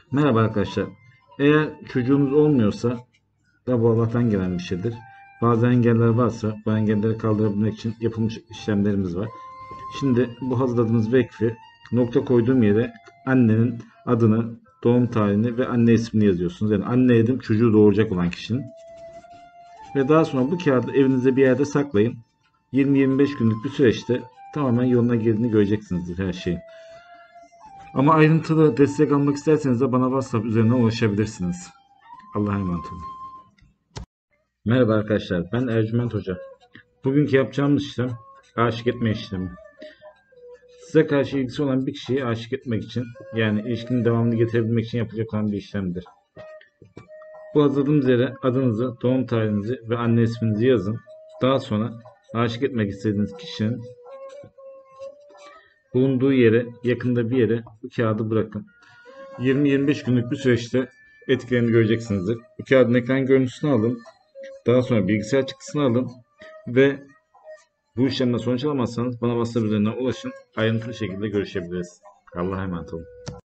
Merhaba arkadaşlar. Eğer çocuğunuz olmuyorsa da bu Allah'tan gelen bir şeydir. Bazı engeller varsa bu engelleri kaldırabilmek için yapılmış işlemlerimiz var. Şimdi bu hazırladığımız vekfi nokta koyduğum yere annenin adını, doğum tarihini ve anne ismini yazıyorsunuz. Yani anne dedim çocuğu doğuracak olan kişinin. Ve daha sonra bu kağıdı evinizde bir yerde saklayın. 20-25 günlük bir süreçte tamamen yoluna girdiğini göreceksinizdir her şeyin. Ama ayrıntılı destek almak isterseniz de bana WhatsApp üzerinden ulaşabilirsiniz. Allah'a emanet olun. Merhaba arkadaşlar, ben Ercüment Hoca. Bugünkü yapacağımız işlem aşık etme işlemi. Size karşı ilgisi olan bir kişiyi aşık etmek için, yani ilişkinin devamını getirebilmek için yapılacak olan bir işlemdir. Bu hazırladığımız yere adınızı, doğum tarihinizi ve anne isminizi yazın. Daha sonra aşık etmek istediğiniz kişinin bulunduğu yere, yakında bir yere bu kağıdı bırakın. 20-25 günlük bir süreçte etkilerini göreceksinizdir. Bu kağıdın ekran görüntüsünü alın. Daha sonra bilgisayar çıktısını alın ve bu işlemden sonuç alamazsanız bana WhatsApp üzerinden ulaşın. Ayrıntılı şekilde görüşebiliriz. Allah'a emanet olun.